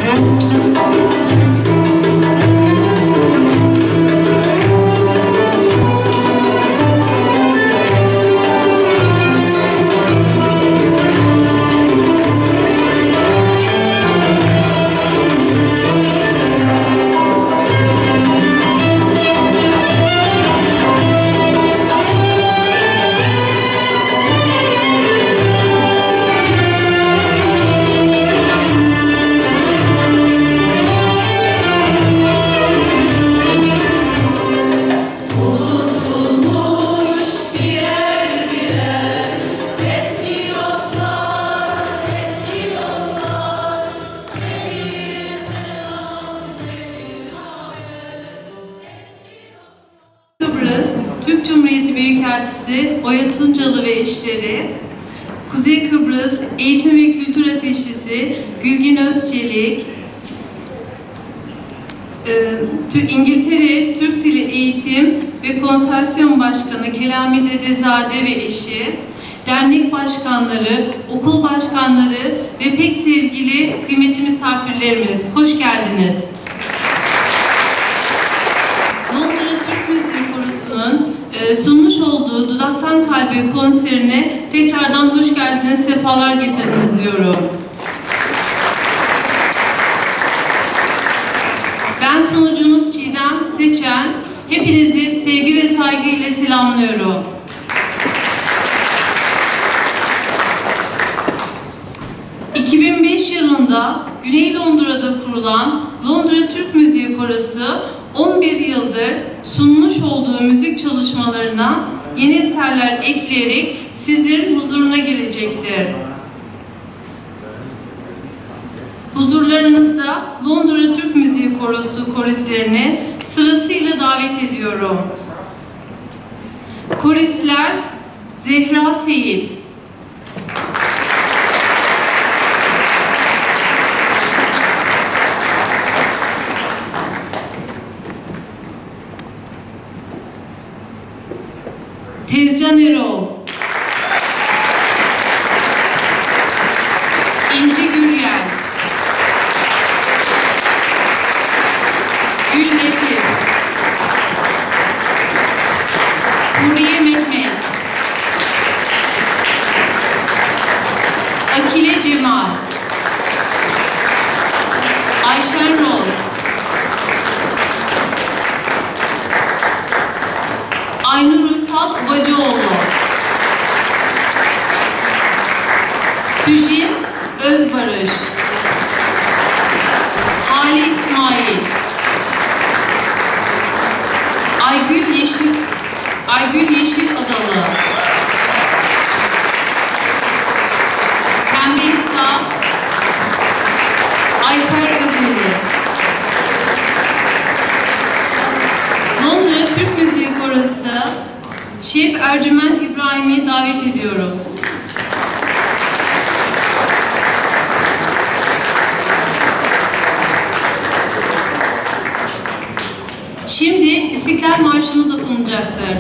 Türk Cumhuriyeti Büyükelçisi Oya Tuncalı ve eşleri, Kuzey Kıbrıs Eğitim ve Kültür Ateşisi Gülgin Özçelik, İngiltere Türk Dili Eğitim ve Konsorsiyum Başkanı Kelami Dedezade ve eşi, dernek başkanları, okul başkanları ve pek sevgili kıymetli misafirlerimiz, hoş geldiniz. Londra Türk Müziği Korosu'nun sunmuş olduğu Dudaktan Kalbe konserine tekrardan hoş geldiniz, sefalar getirdiniz diyorum. Ben sunucunuz Çiğdem Seçen, hepinizi sevgi ve saygı ile selamlıyorum. ...2005 yılında Güney Londra'da kurulan Londra Türk Müziği Korosu 11 yıldır sunmuş olduğu müzik çalışmalarına yeni eserler ekleyerek sizlerin huzuruna gelecektir. Huzurlarınızda Londra Türk Müziği Korosu koristlerini sırasıyla davet ediyorum. Koristler Zehra Seyit, Tezcan Erol, İnci Güryel, Gül Letif, Huriye Mehmet, Akile Cemal, Ayşen Roz, Aynur Uysal Bacıoğlu, Tüjin Özbarış, Hali İsmail, Aygül Yeşil Adalı, Pembe İsa, Ayfer Özeli. Londra Türk Müziği Korosu Şef Ercüment İbrahim'i davet ediyorum. Şimdi İstiklal Marşımız okunacaktır.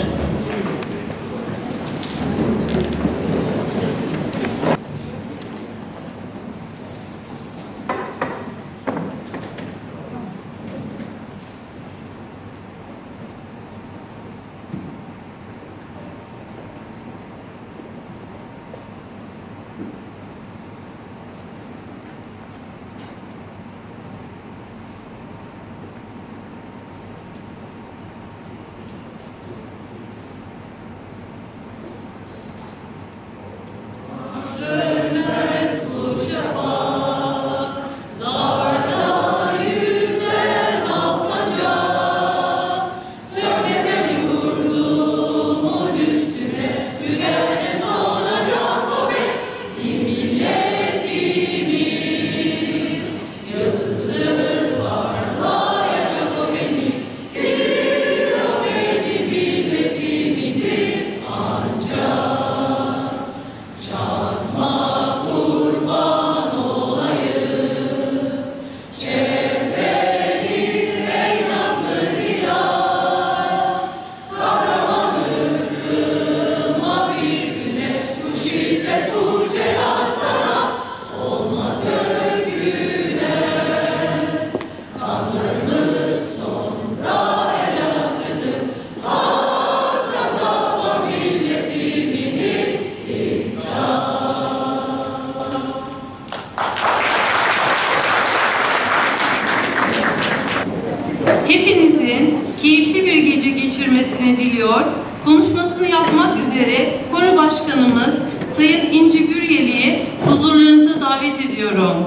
keyifli bir gece geçirmesini diliyor. Konuşmasını yapmak üzere Koro Başkanımız Sayın İnci Güryeli'yi huzurlarınıza davet ediyorum.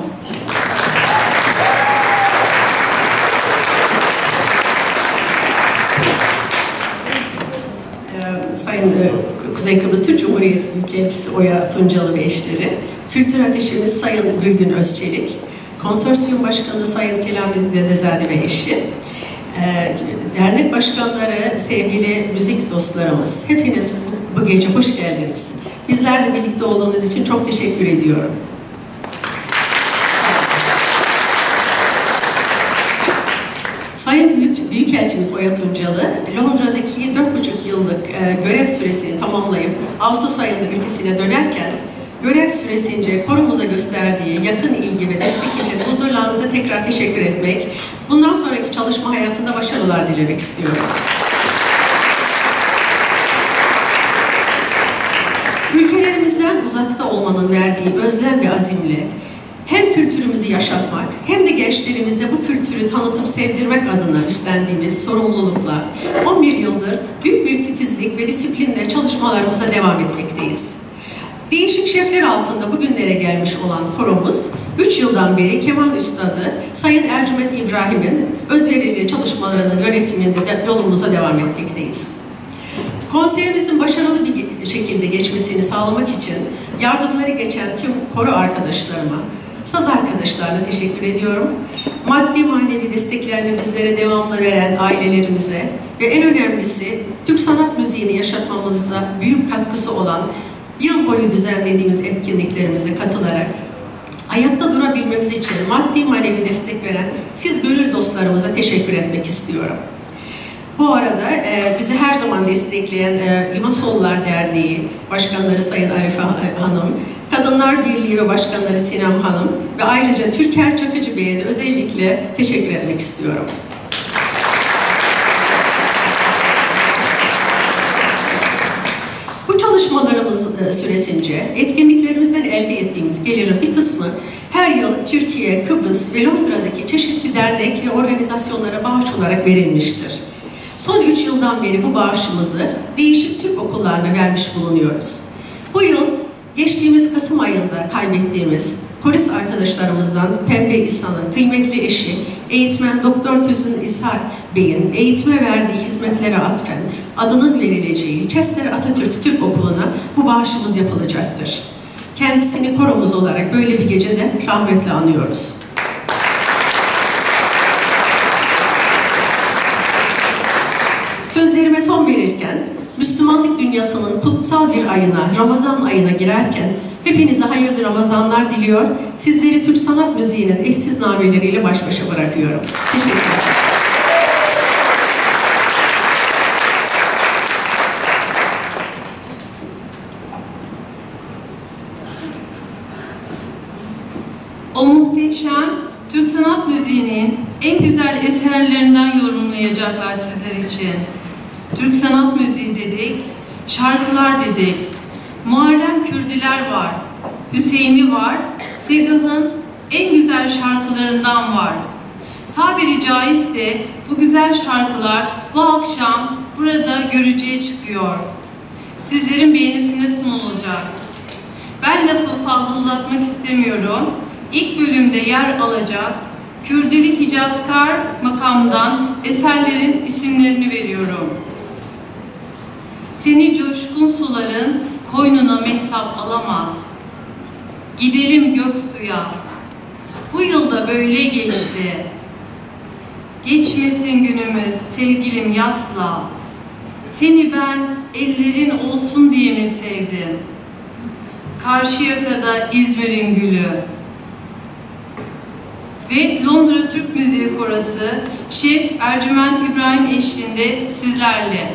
Sayın Kuzey Kıbrıs Türk Cumhuriyeti Büyükelçisi Oya Tuncalı ve eşleri, Kültür Ateşimiz Sayın Gülgün Özçelik, Konsorsiyum Başkanı Sayın Kelami Dedezade ve eşi, dernek başkanları, sevgili müzik dostlarımız, hepiniz bu gece hoş geldiniz. Bizlerle birlikte olduğunuz için çok teşekkür ediyorum. Sayın Büyükelçimiz Oya Tuncalı, Londra'daki 4,5 yıllık görev süresini tamamlayıp Ağustos ayında ülkesine dönerken, görev süresince Koro'muza gösterdiği yakın ilgi ve destek için huzurlarınızda tekrar teşekkür etmek, bundan sonraki çalışma hayatında başarılar dilemek istiyorum. Ülkelerimizden uzakta olmanın verdiği özlem ve azimle hem kültürümüzü yaşatmak hem de gençlerimize bu kültürü tanıtıp sevdirmek adına üstlendiğimiz sorumlulukla 11 yıldır büyük bir titizlik ve disiplinle çalışmalarımıza devam etmekteyiz. Değişik şefler altında bugünlere gelmiş olan koromuz, 3 yıldan beri keman üstadı Sayın Ercüment İbrahim'in özverili çalışmalarının yönetiminde de yolumuza devam etmekteyiz. Konserimizin başarılı bir şekilde geçmesini sağlamak için yardımları geçen tüm koro arkadaşlarıma, saz arkadaşlarına teşekkür ediyorum. Maddi manevi desteklerini bizlere devamlı veren ailelerimize ve en önemlisi Türk sanat müziğini yaşatmamızda büyük katkısı olan yıl boyu düzenlediğimiz etkinliklerimize katılarak ayakta durabilmemiz için maddi manevi destek veren siz gönül dostlarımıza teşekkür etmek istiyorum. Bu arada bizi her zaman destekleyen Limasollar Derneği Başkanları Sayın Arife Hanım, Kadınlar Birliği ve Başkanları Sinem Hanım ve ayrıca Türker Çakıcı Bey'e de özellikle teşekkür etmek istiyorum. Bu çalışmalarımız süresince etkinliklerimizden elde ettiğimiz gelirin bir kısmı her yıl Türkiye, Kıbrıs ve Londra'daki çeşitli dernek ve organizasyonlara bağış olarak verilmiştir. Son 3 yıldan beri bu bağışımızı değişik Türk okullarına vermiş bulunuyoruz. Bu yıl geçtiğimiz Kasım ayında kaybettiğimiz korist arkadaşlarımızdan Pembe İhsan'ın kıymetli eşi eğitmen Doktor Tüzün İshak Bey'in eğitime verdiği hizmetlere atfen adının verileceği Chester Atatürk Türk Okulu'na bu bağışımız yapılacaktır. Kendisini koromuz olarak böyle bir gecede rahmetle anıyoruz. Sözlerime son verirken, Müslümanlık dünyasının kutsal bir ayına, Ramazan ayına girerken hepinize hayırlı Ramazanlar diliyor, sizleri Türk sanat müziğinin eşsiz nameleriyle baş başa bırakıyorum. Teşekkür ederim. O muhteşem Türk sanat müziğinin en güzel eserlerinden yorumlayacaklar sizler için. Türk sanat müziği dedik, şarkılar dedik. Muharrem Kürdiler var, Hüseyin'i var, Segah'ın en güzel şarkılarından var. Tabiri caizse bu güzel şarkılar bu akşam burada görücüye çıkıyor. Sizlerin beğenisine sunulacak. Ben lafı fazla uzatmak istemiyorum. İlk bölümde yer alacak Kürdilik Hicazkar makamdan eserlerin isimlerini veriyorum. Seni coşkun suların koynuna mehtap alamaz. Gidelim Göksu'ya. Bu yılda böyle geçti. Geçmesin günümüz sevgilim yasla. Seni ben ellerin olsun diye mi sevdim? Karşıyaka'da İzmir'in gülü. Ve Londra Türk Müziği Korosu Şef Ercüment İbrahim eşliğinde sizlerle.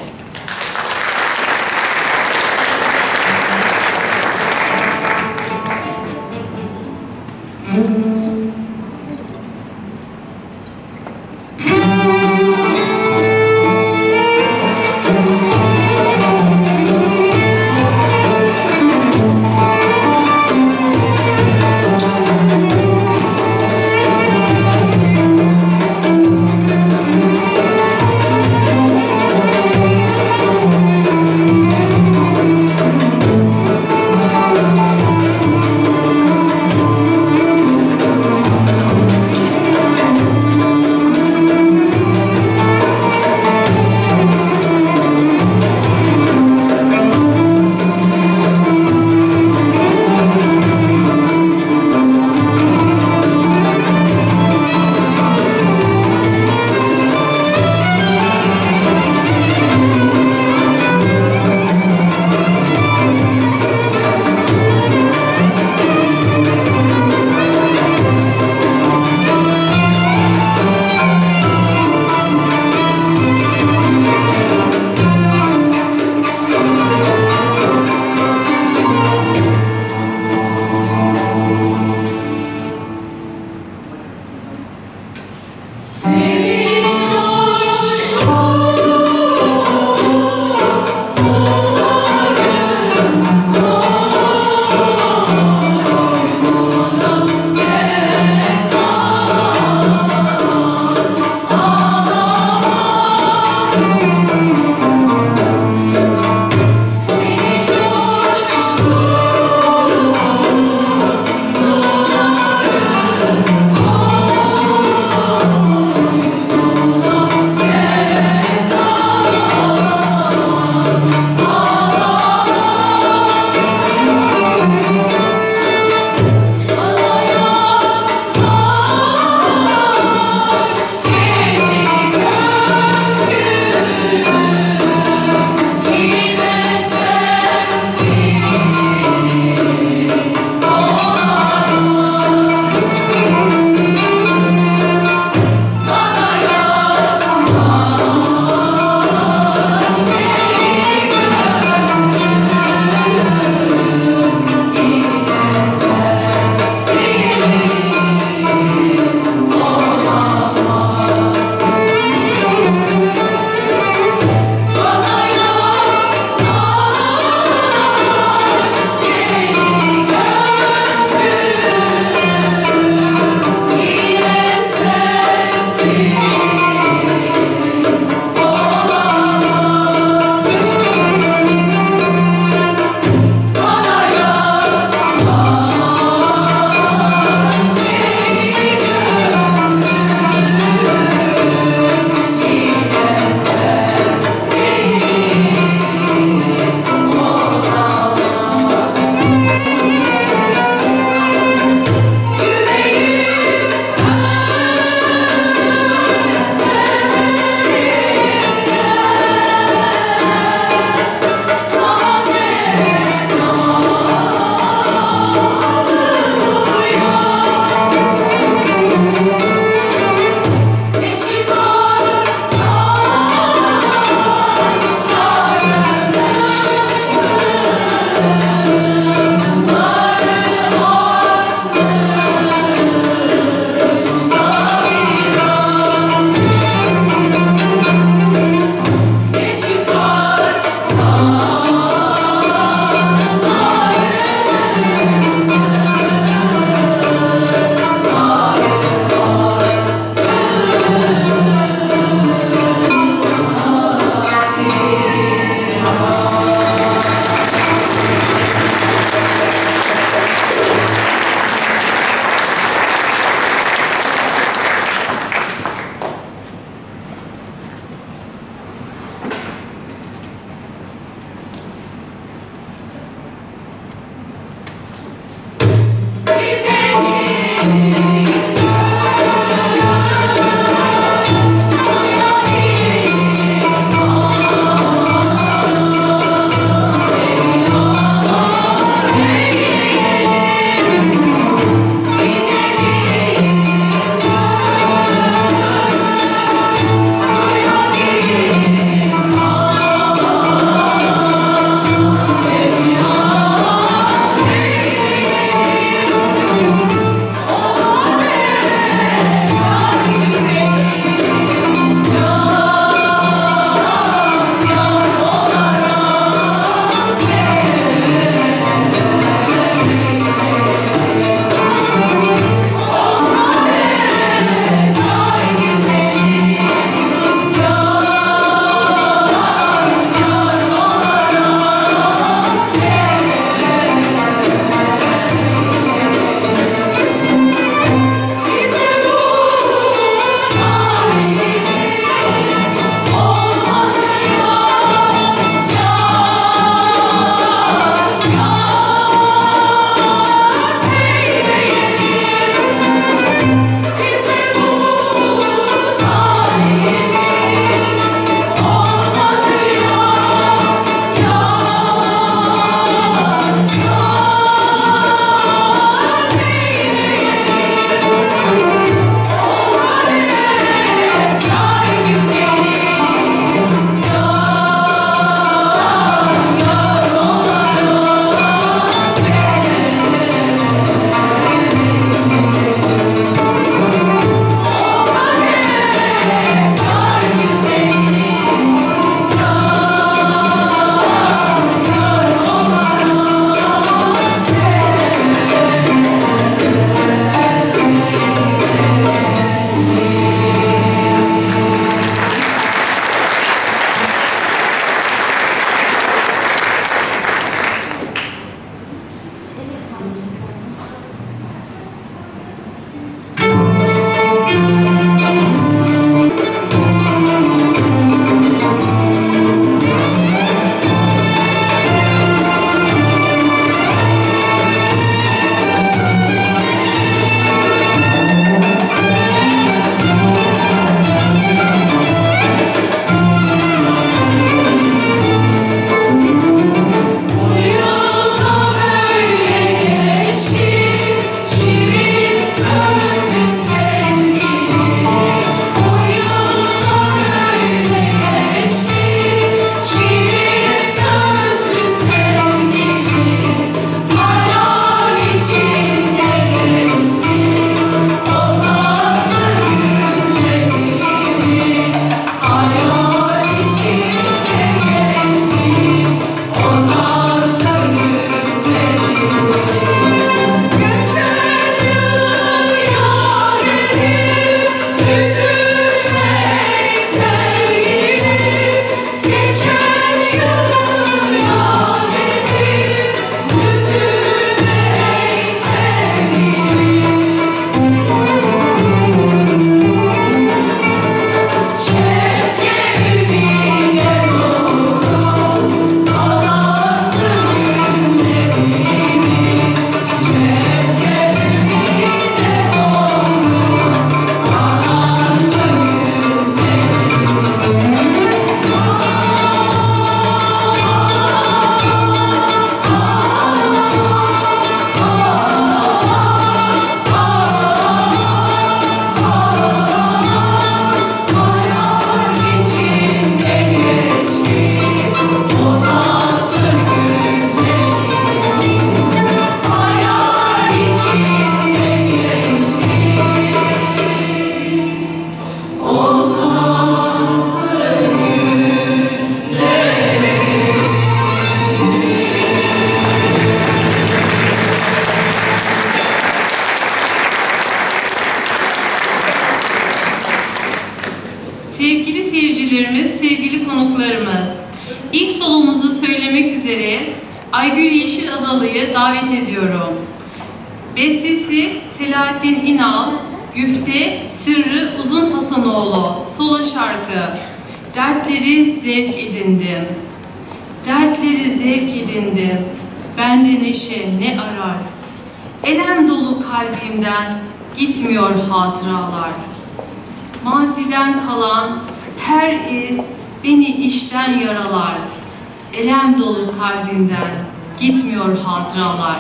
sevgili seyircilerimiz, sevgili konuklarımız, ilk solumuzu söylemek üzere Aygül Yeşil Adalı'yı davet ediyorum. Bestesi Selahattin İnal, güfte Sırrı Uzun Hasanoğlu, solo şarkı. Dertleri zevk edindim, dertleri zevk edindim, bende neşe ne arar? Elem dolu kalbimden gitmiyor hatıralar. Maziden kalan her iz beni içten yaralar. Elem dolu kalbimden gitmiyor hatıralar.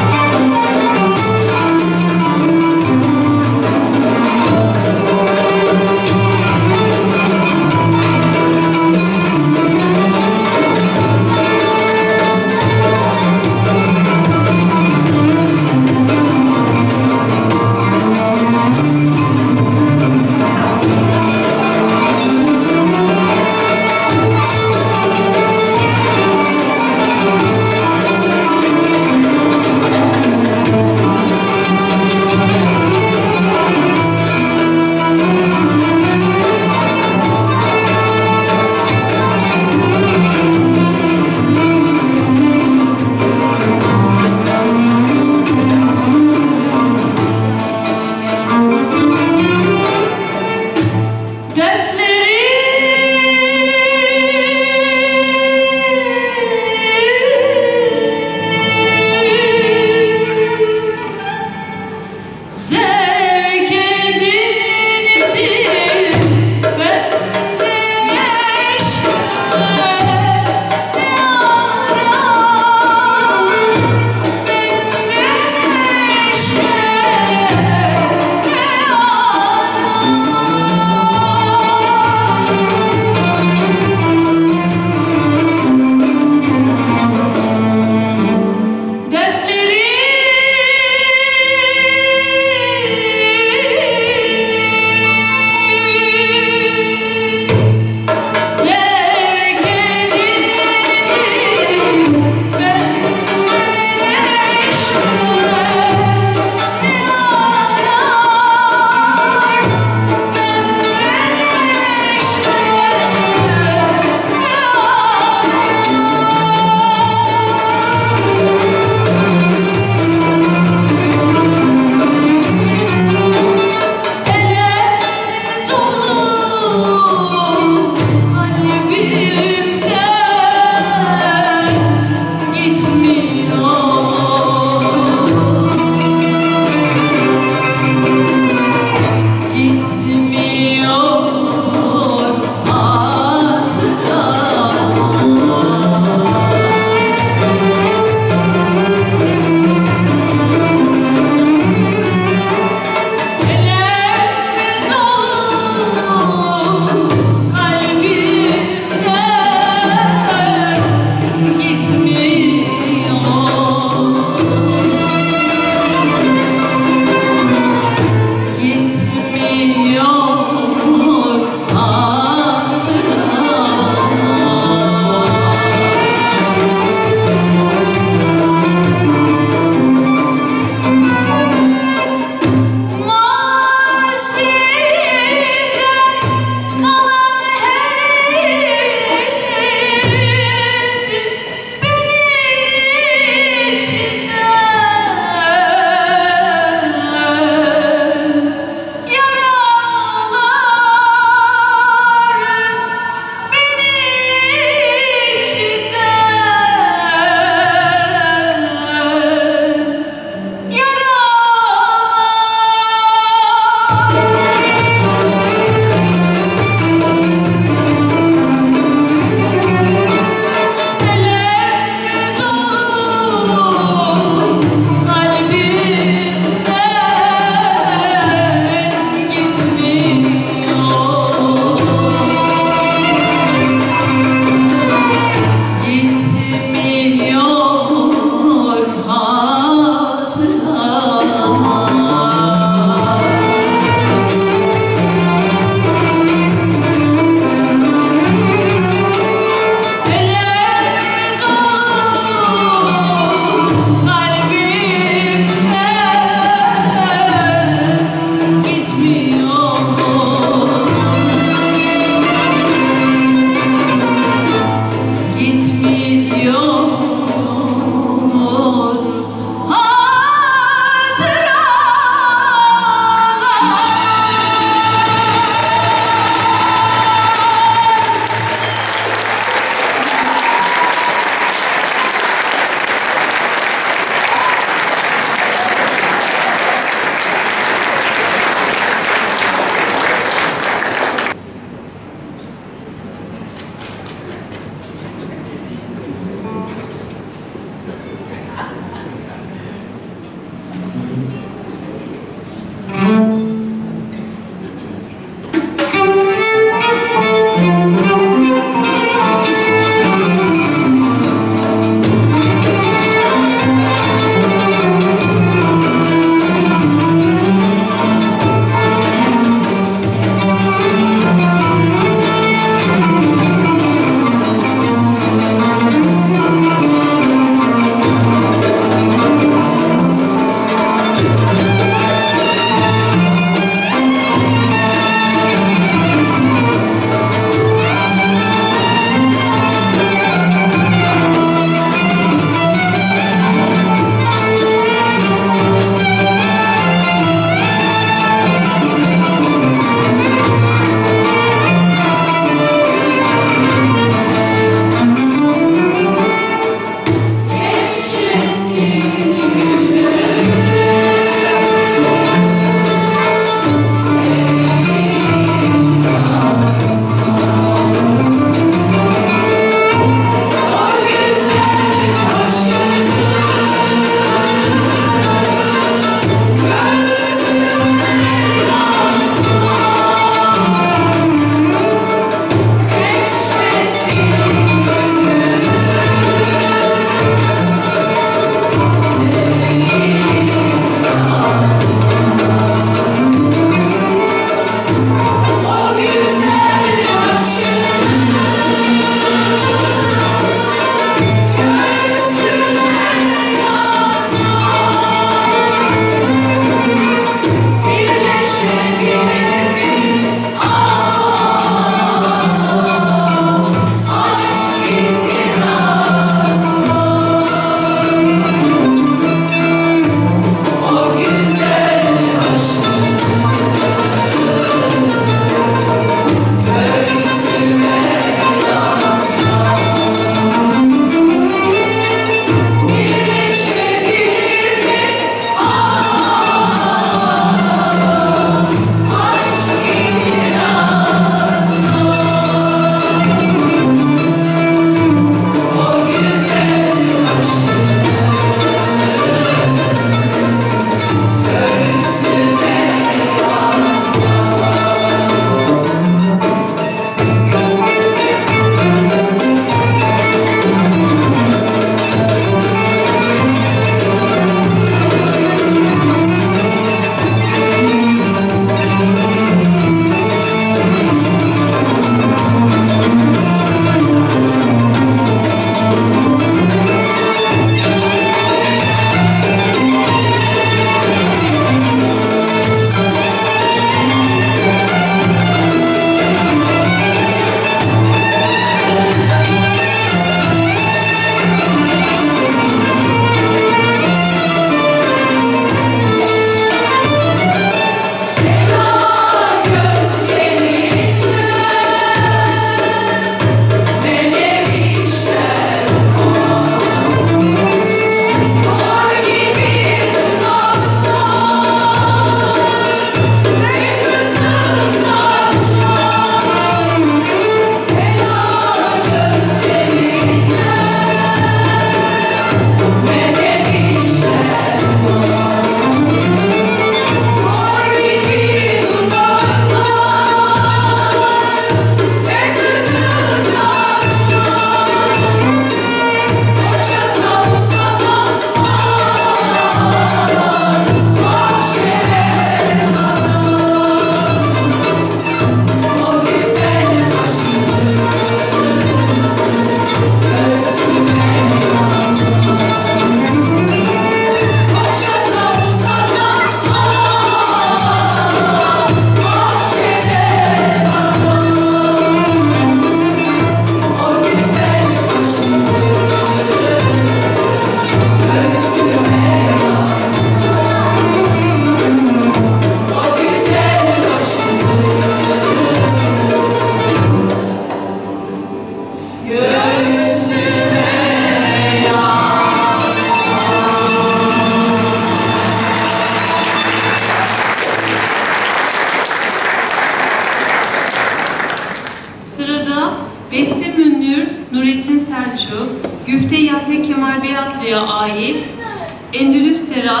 Güfte Yahya Kemal Beyatlı'ya ait Endülüs Terat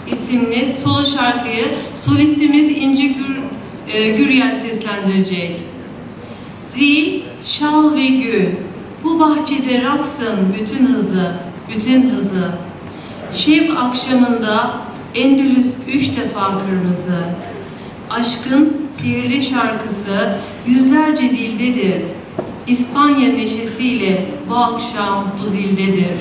isimli solo şarkıyı solistimiz İnci Güryel seslendirecek. Zil, şal ve gül, bu bahçede raksın bütün hızı, bütün hızı. Şevk akşamında Endülüs 3 defa kırmızı. Aşkın sihirli şarkısı yüzlerce dildedir. İspanya neşesiyle bu akşam bu zildedir.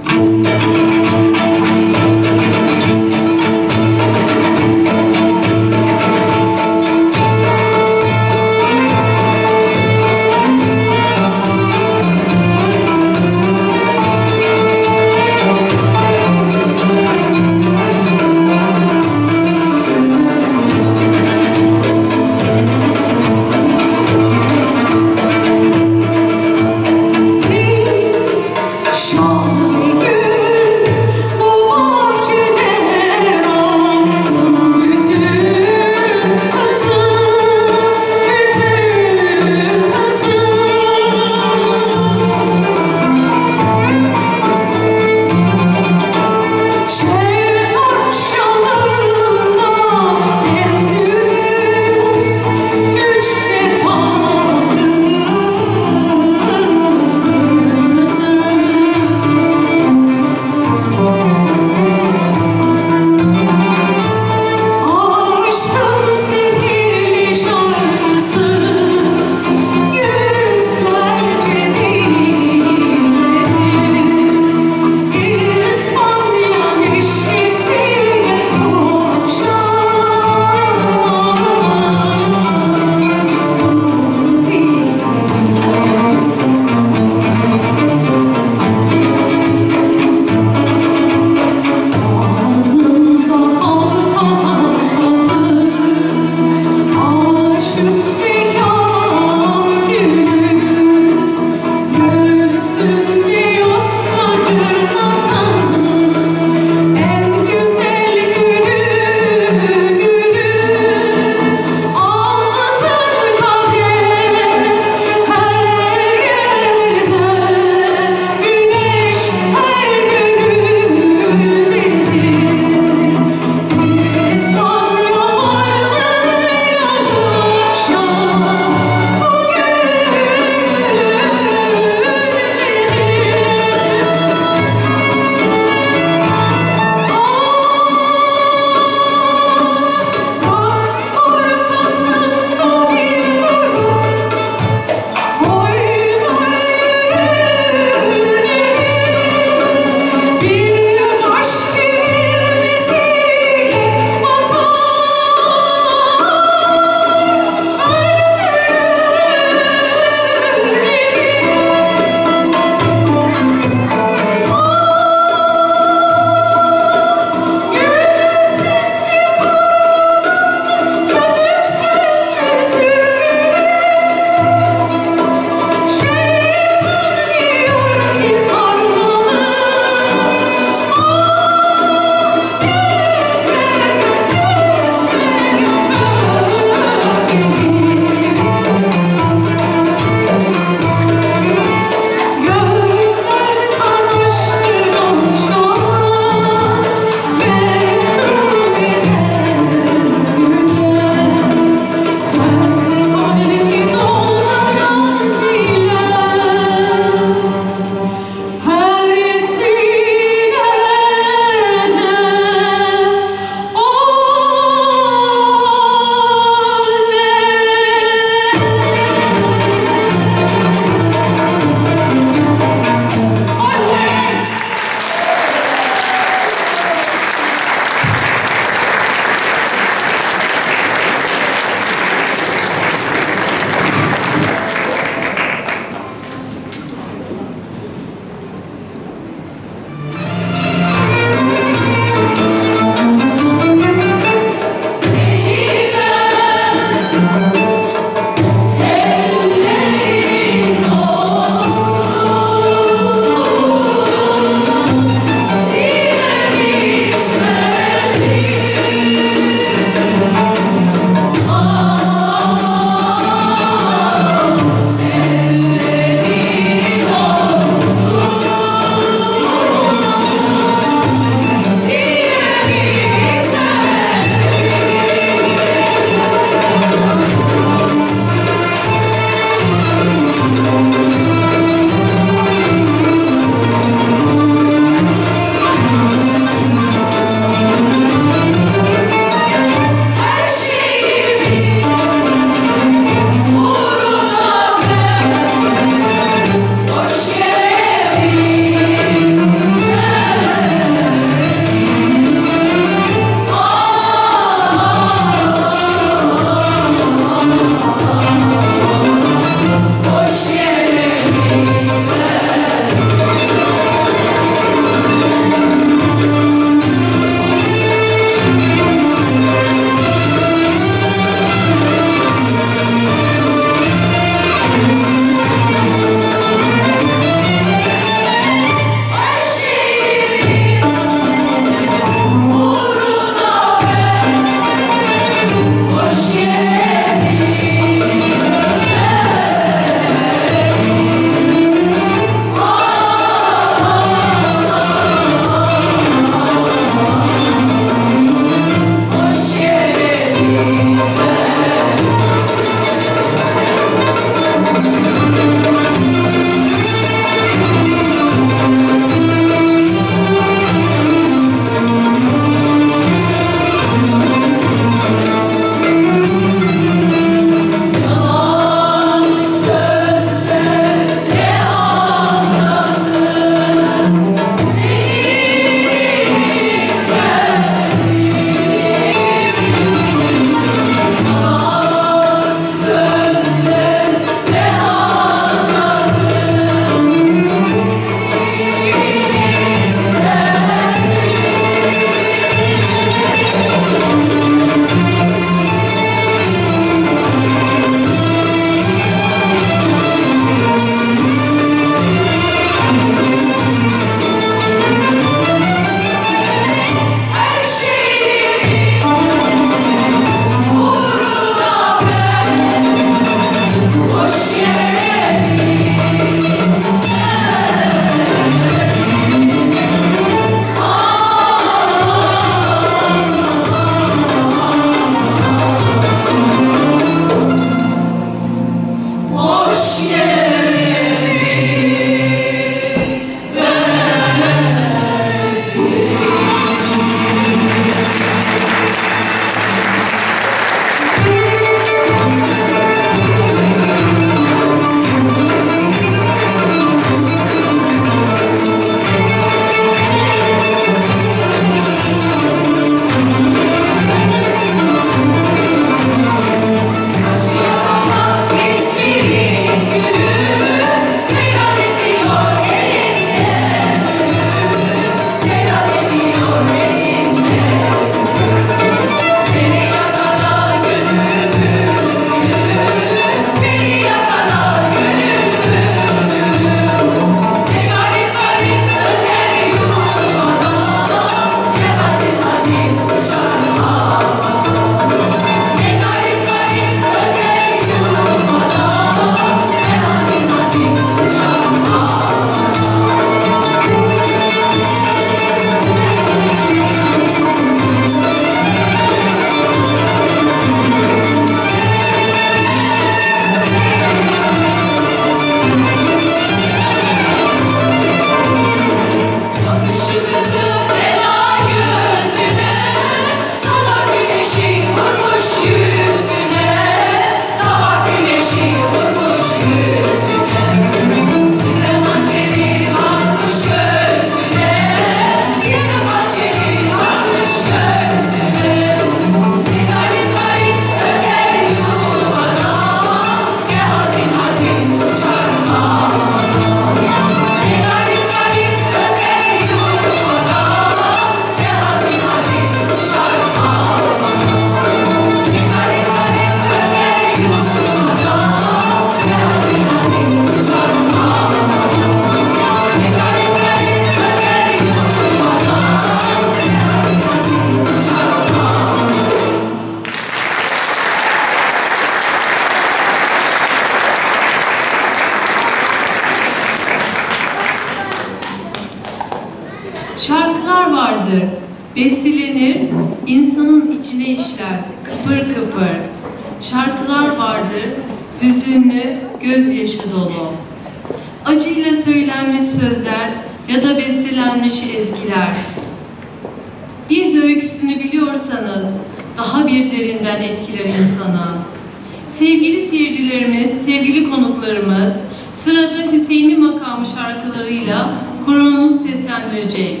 Bestelenir, insanın içine işler, kıpır kıpır. Şarkılar vardır, hüzünlü, gözyaşı dolu. Acıyla söylenmiş sözler ya da bestelenmiş ezgiler. Bir de öyküsünü biliyorsanız daha bir derinden etkiler insanı. Sevgili seyircilerimiz, sevgili konuklarımız, sırada Hüseyin'i makamı şarkılarıyla koronumuz seslendirecek.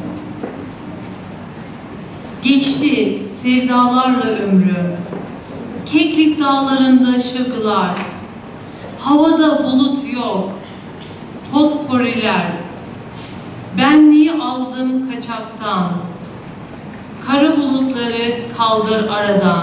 Geçti sevdalarla ömrüm, Keklik dağlarında şakılar, havada bulut yok, potporiler, benliği aldım kaçaktan, kara bulutları kaldır aradan.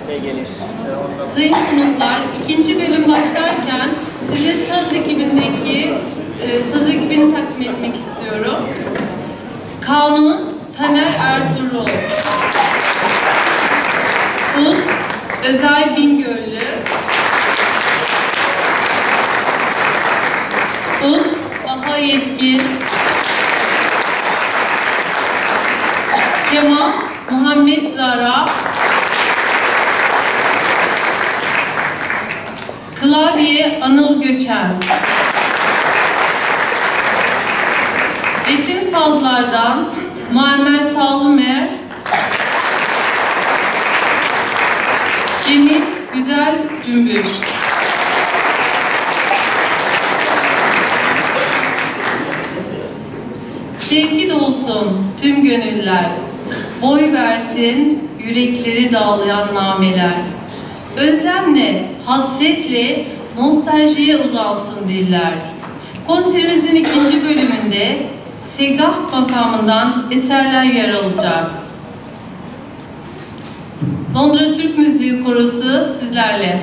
Sayın konuklar, ikinci bölüm başlarken size saz ekibini takdim etmek istiyorum. Kanun, Taner Ertuğrul. Ut, Özay Bingöllü. Ut, Baha Yetkin. Keman, Muhammed Zara. Klavye, Anıl Göçen. Ritim sazlardan Muammer Sağlımer. Cemil Güzel Cümbüş. Sevgi dolsun tüm gönüller, boy versin yürekleri dağlayan nameler. Özlemle, hasretle, nostaljiye uzansın diller. Konserimizin ikinci bölümünde Segah makamından eserler yer alacak. Londra Türk Müziği Korosu sizlerle.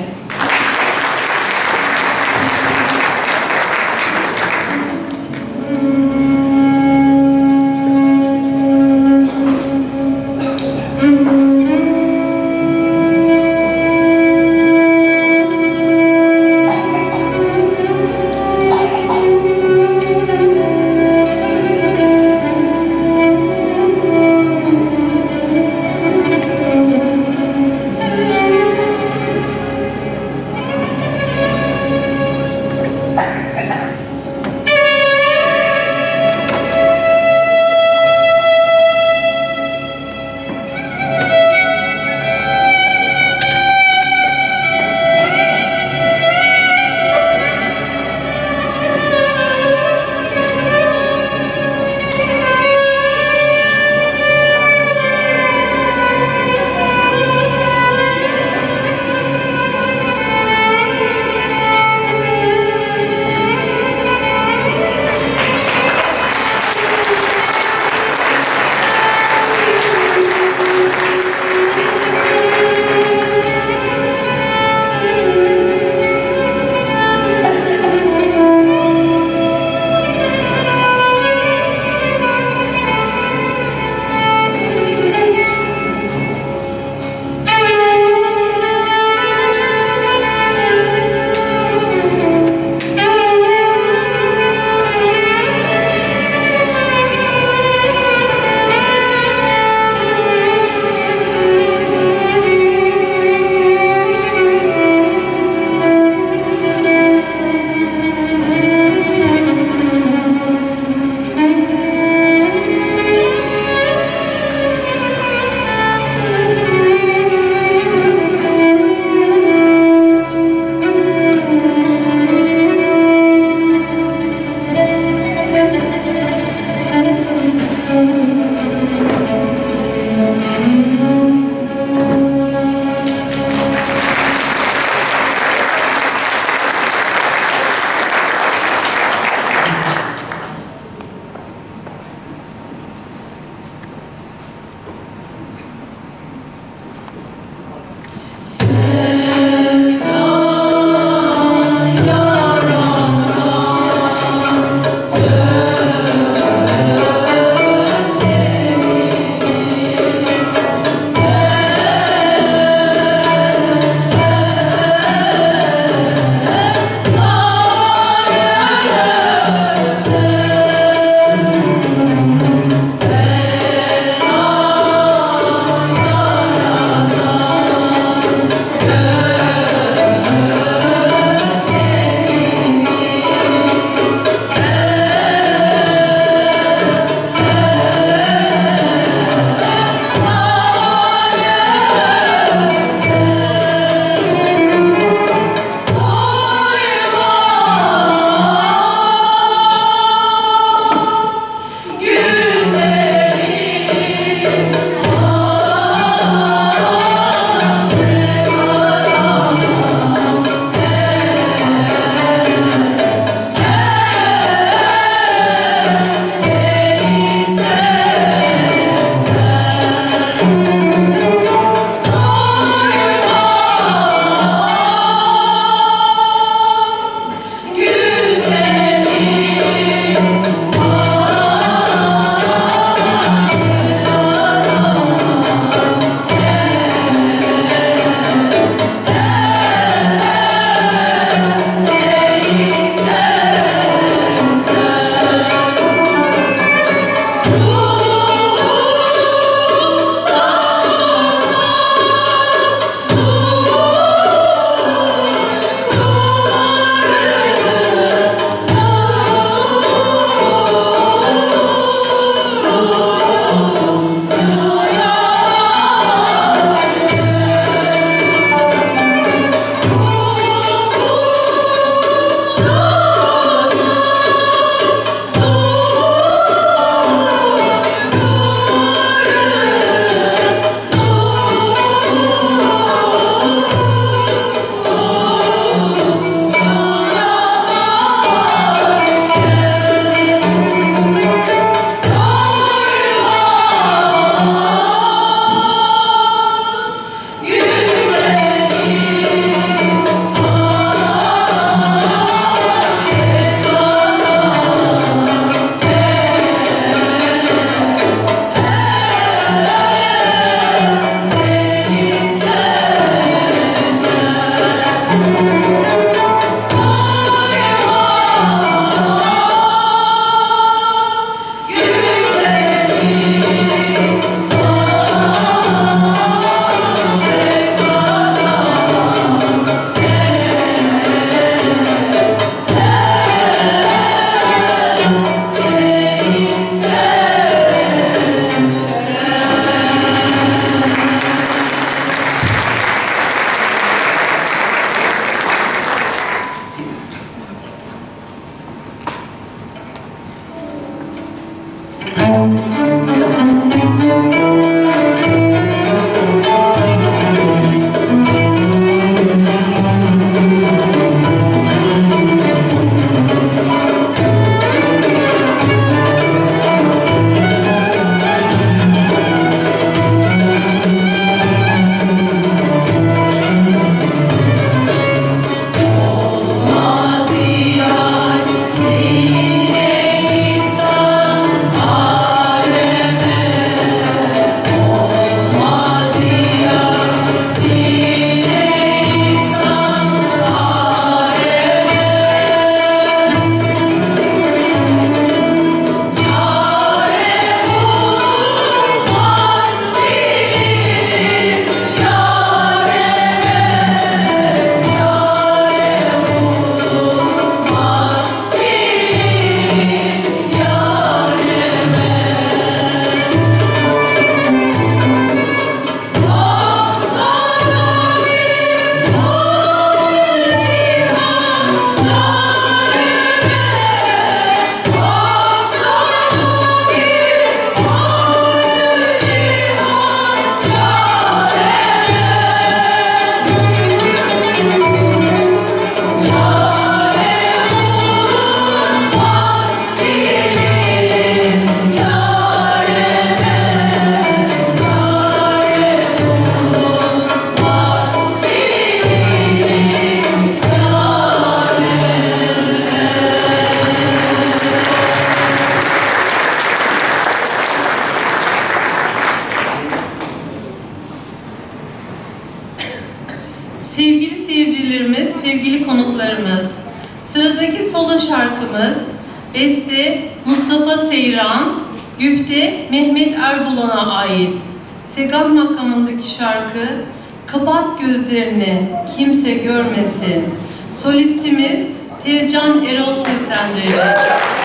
Sevgili seyircilerimiz, sevgili konuklarımız, sıradaki solo şarkımız beste Mustafa Seyran, güfte Mehmet Erdoğan'a ait. Segah makamındaki şarkı Kapat Gözlerini Kimse Görmesin. Solistimiz Tezcan Erol seslendirecek.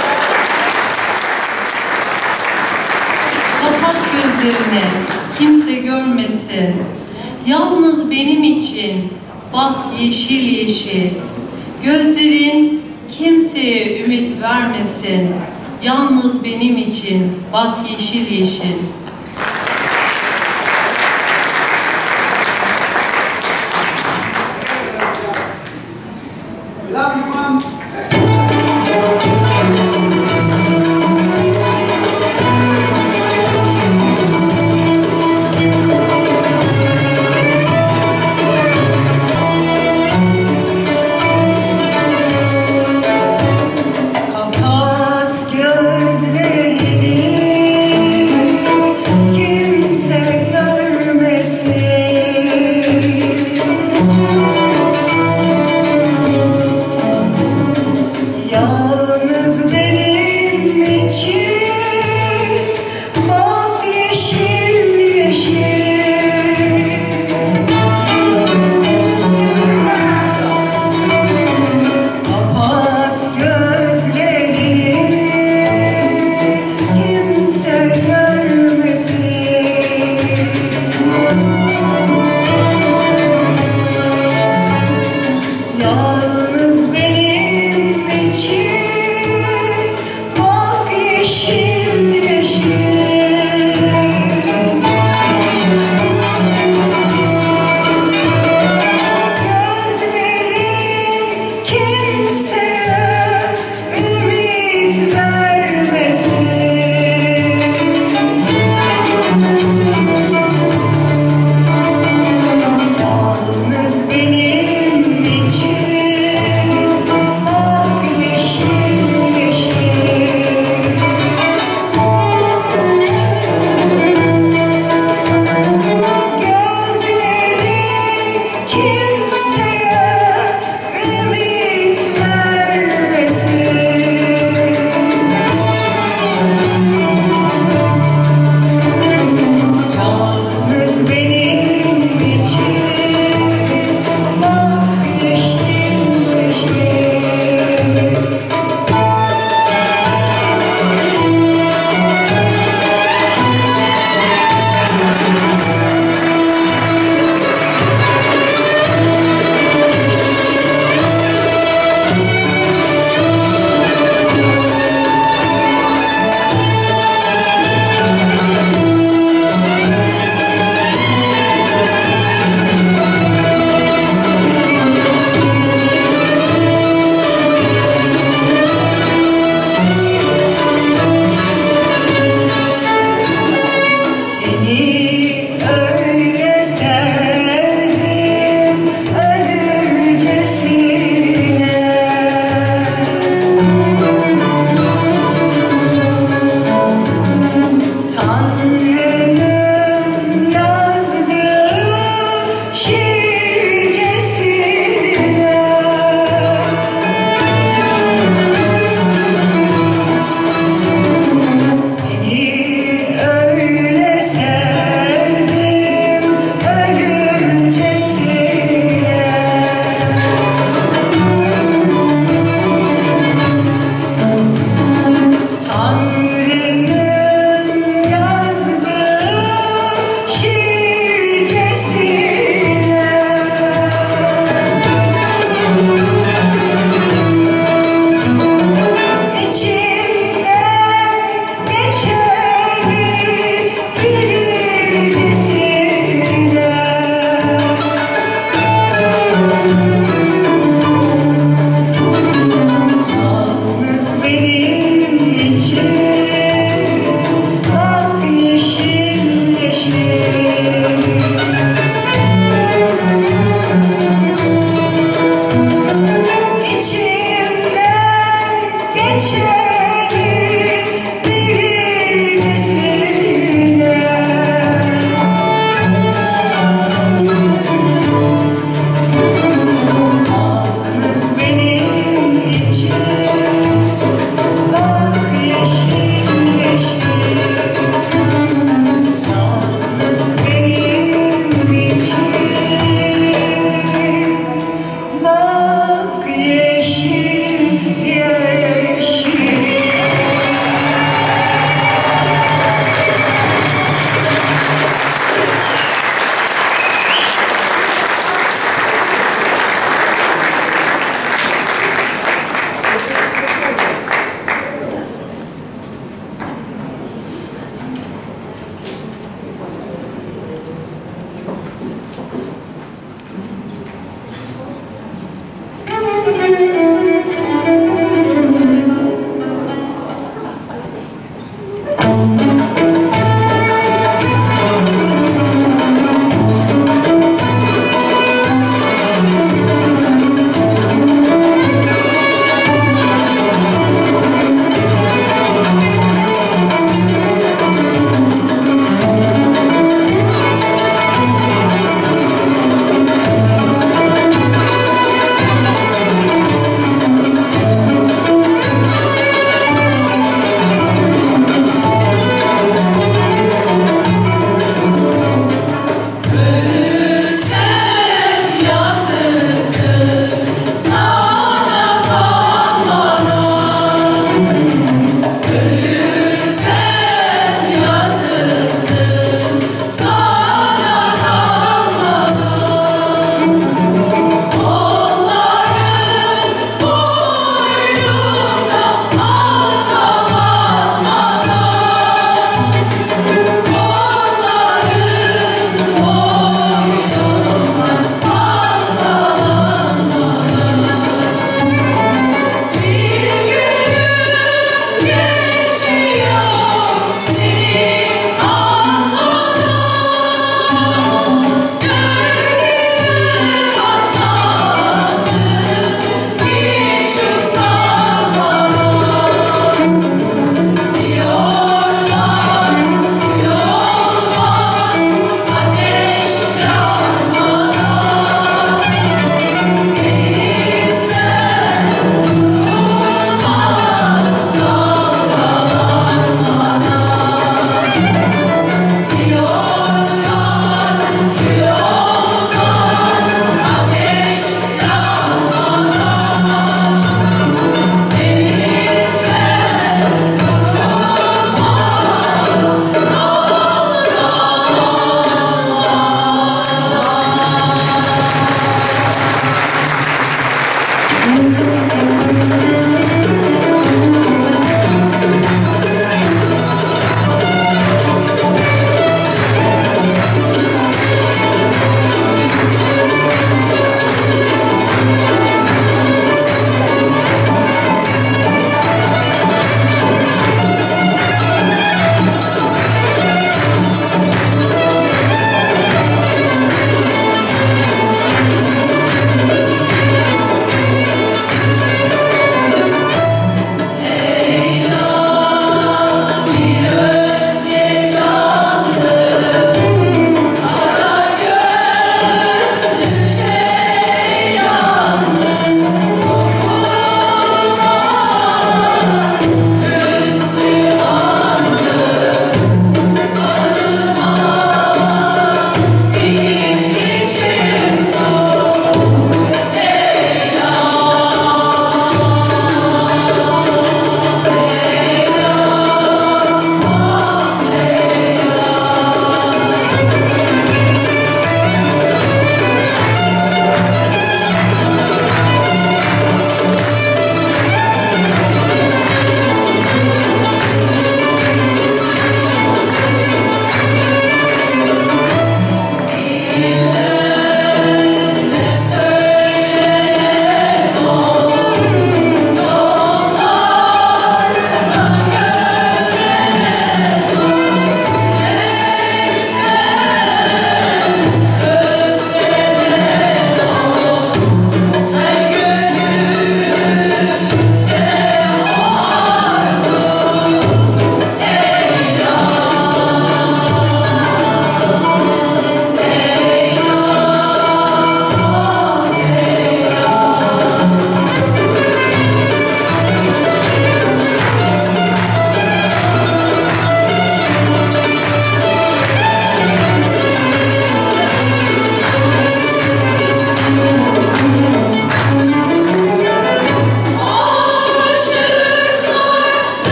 Kapat gözlerini, kimse görmesin. Yalnız benim için bak yeşil yeşil. Gözlerin kimseye ümit vermesin. Yalnız benim için bak yeşil yeşil.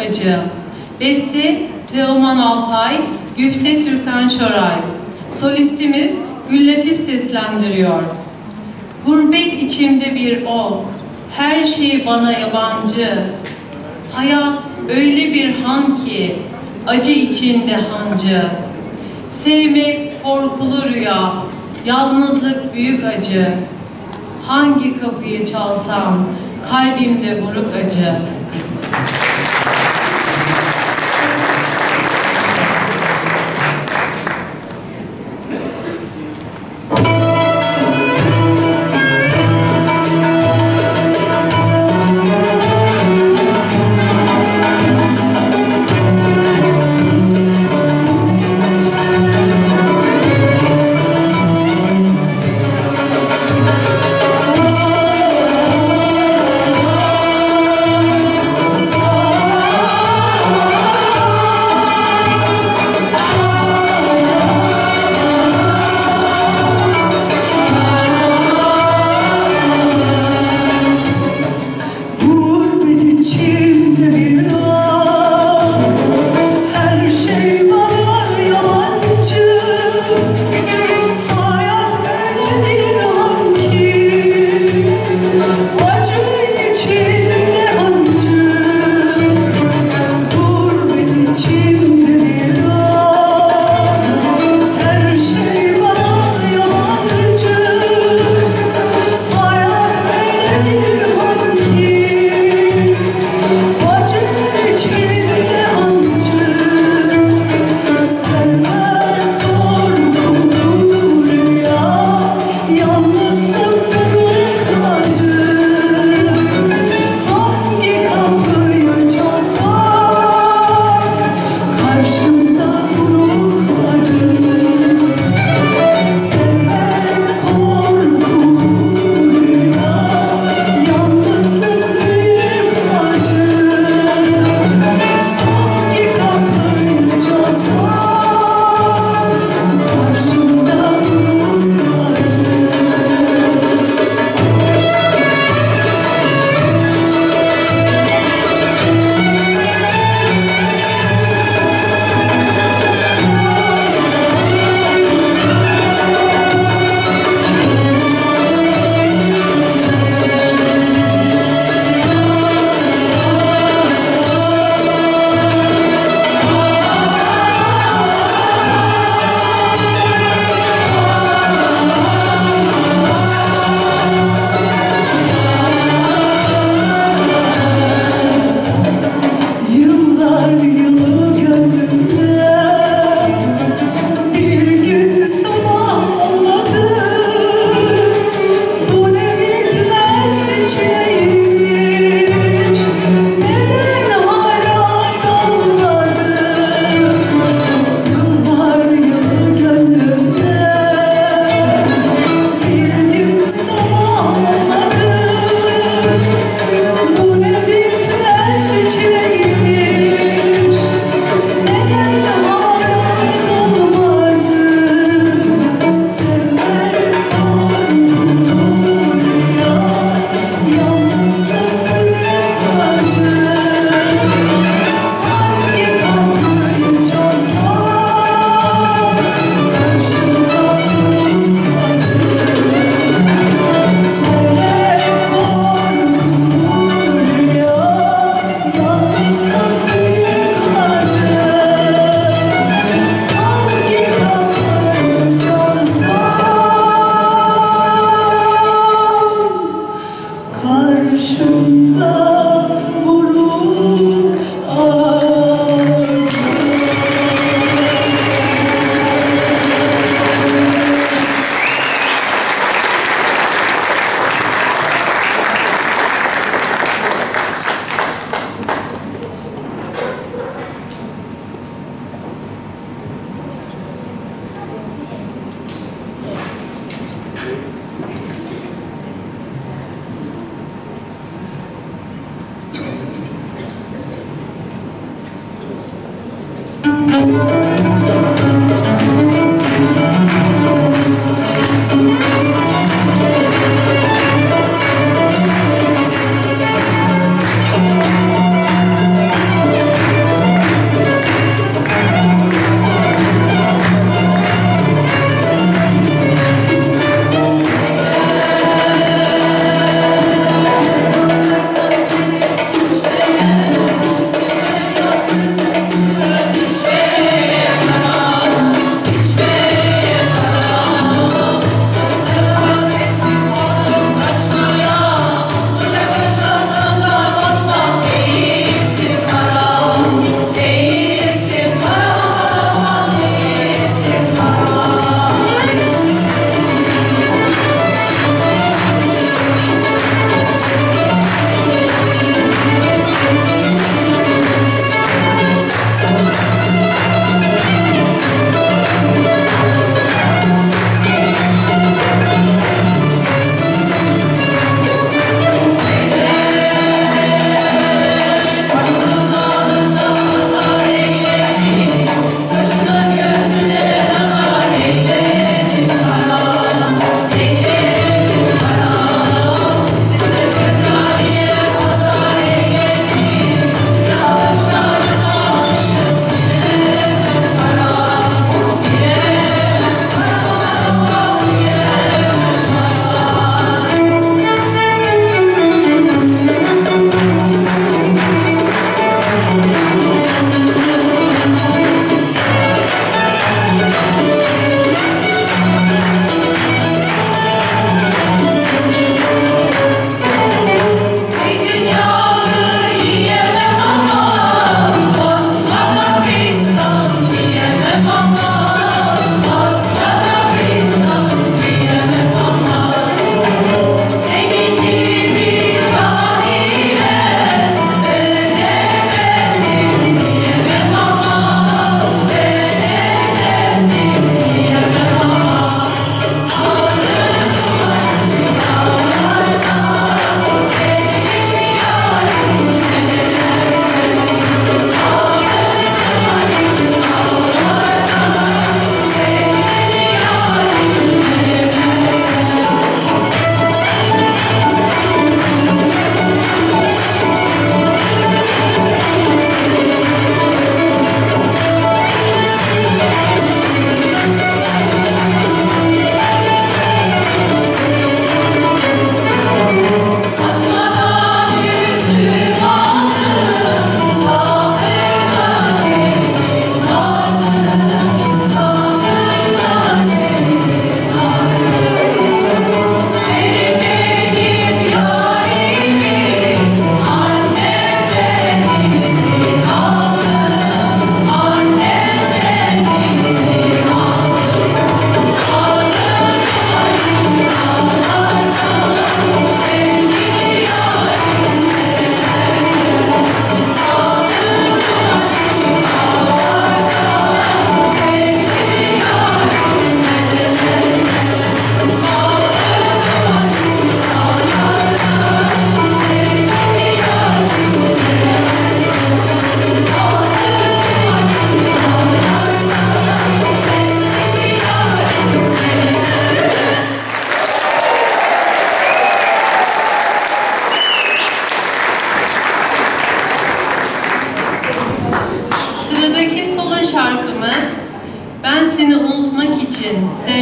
acı. Beste Teoman Alpay, Güfte Türkan Şoray. Solistimiz Güllatif seslendiriyor. Gurbet içimde bir ok, her şey bana yabancı. Hayat öyle bir han ki, acı içinde hancı. Sevmek korkulu rüya, yalnızlık büyük acı. Hangi kapıyı çalsam, kalbimde buruk acı.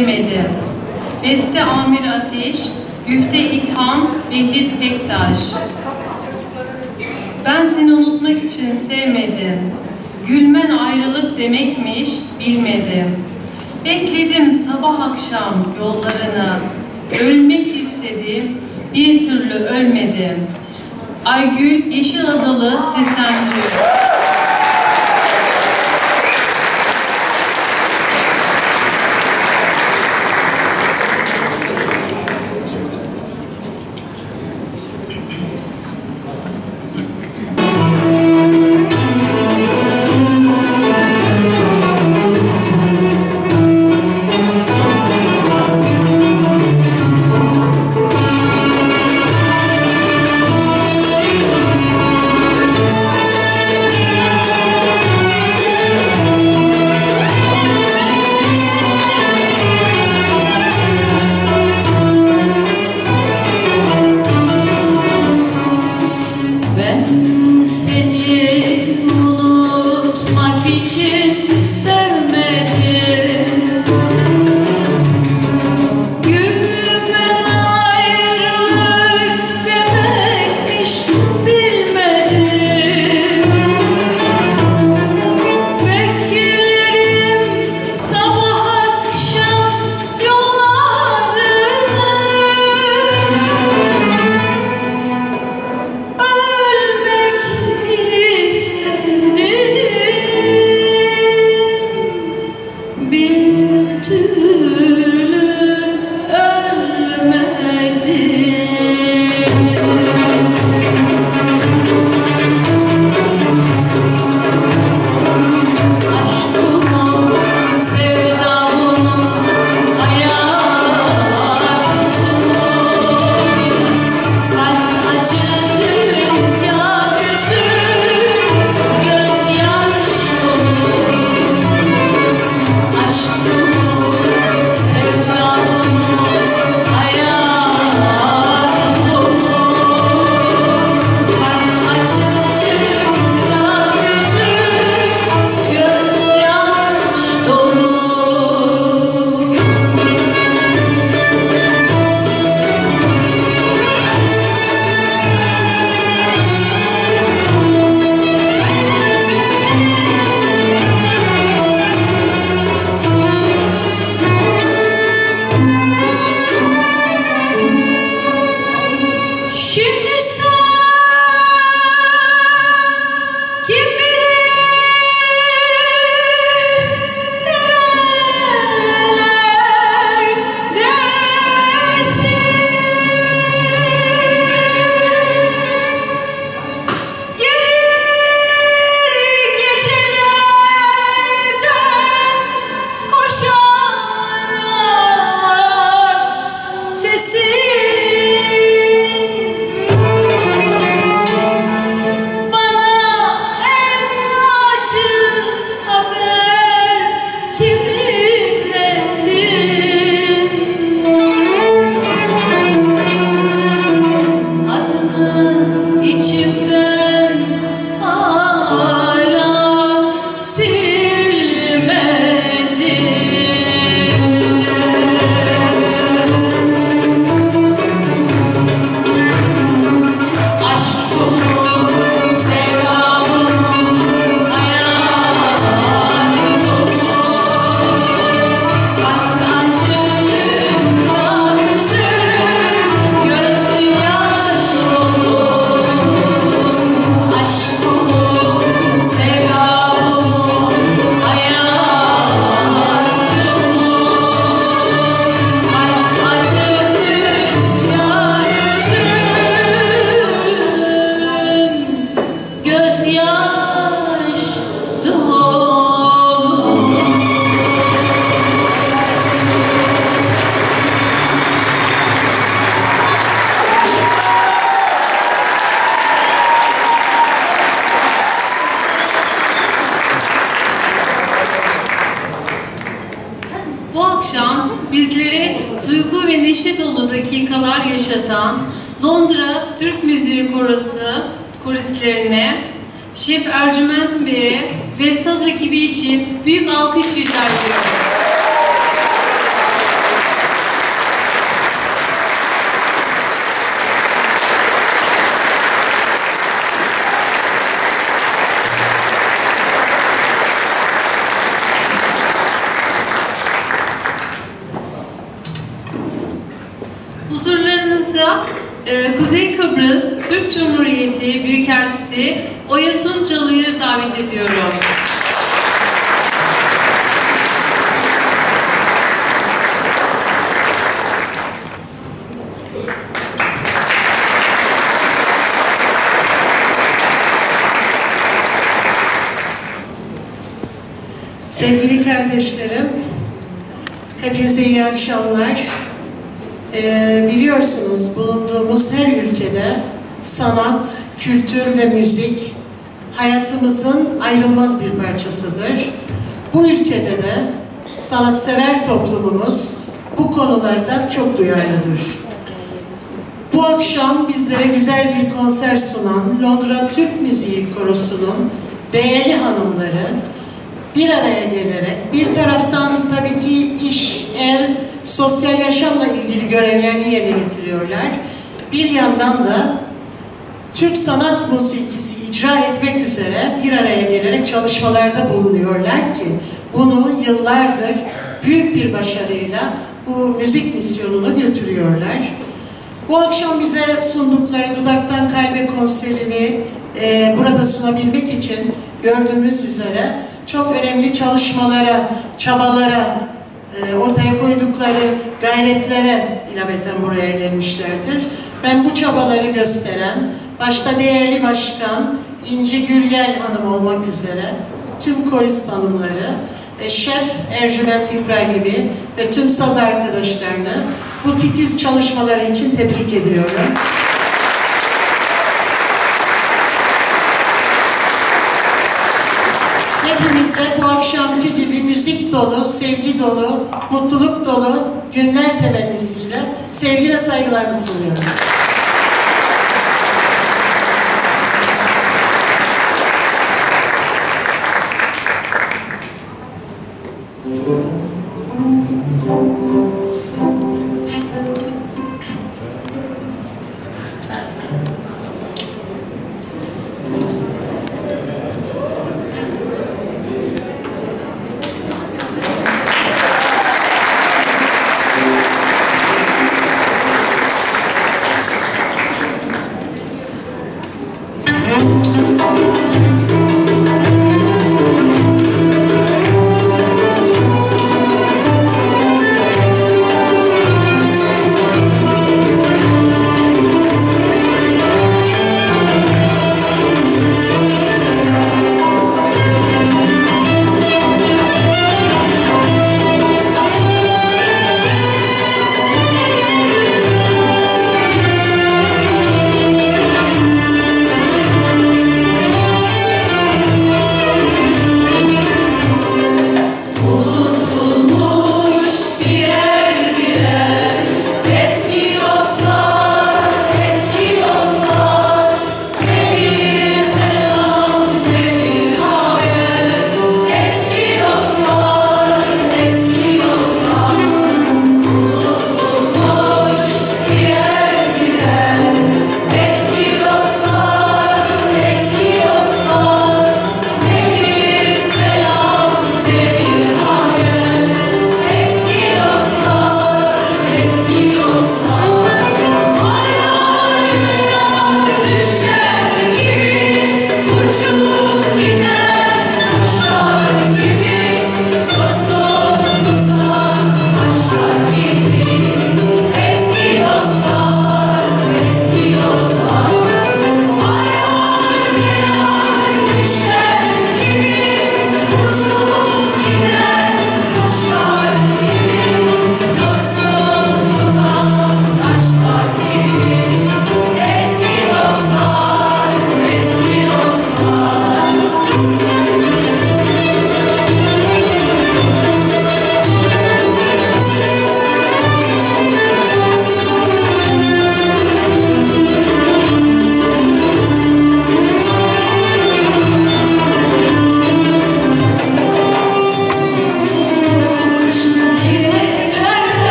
sevmedim. Beste Amir Ateş, güfte İlham Vehlit Pektaş. Ben seni unutmak için sevmedim. Gülmen ayrılık demekmiş bilmedim. Bekledim sabah akşam yollarını. Ölmek istedim, bir türlü ölmedim. Aygül Yeşil Adalı seslendiriyor. dakikalar yaşatan Londra Türk Müziği Korosu koristlerine, Şef Ercüment Bey'e ve saz ekibi için büyük alkış rica ediyorum. da Kuzey Kıbrıs Türk Cumhuriyeti Büyükelçisi Oya Tuncalı'yı davet ediyorum. Sevgili kardeşlerim, hepinize iyi akşamlar. Biliyorsunuz bulunduğumuz her ülkede sanat, kültür ve müzik hayatımızın ayrılmaz bir parçasıdır. Bu ülkede de sanatsever toplumumuz bu konularda çok duyarlıdır. Bu akşam bizlere güzel bir konser sunan Londra Türk Müziği Korosu'nun değerli hanımları bir araya gelerek bir taraftan tabii ki iş, el, sosyal yaşamla ilgili görevlerini yerine getiriyorlar. Bir yandan da Türk sanat musikisi icra etmek üzere bir araya gelerek çalışmalarda bulunuyorlar ki bunu yıllardır büyük bir başarıyla bu müzik misyonunu götürüyorlar. Bu akşam bize sundukları Dudaktan Kalbe konserini burada sunabilmek için gördüğümüz üzere çok önemli çalışmalara, çabalara, ortaya koydukları gayretlere ilaveten buraya gelmişlerdir. Ben bu çabaları gösteren, başta değerli başkan İnci Güryel Hanım olmak üzere tüm korist hanımları, Şef Ercüment İbrahim'i ve tüm saz arkadaşlarını bu titiz çalışmaları için tebrik ediyorum. Hepimiz de bu akşamki gibi müzik dolu, sevgi dolu, mutluluk dolu günler temennisiyle sevgi ve saygılarımı sunuyorum.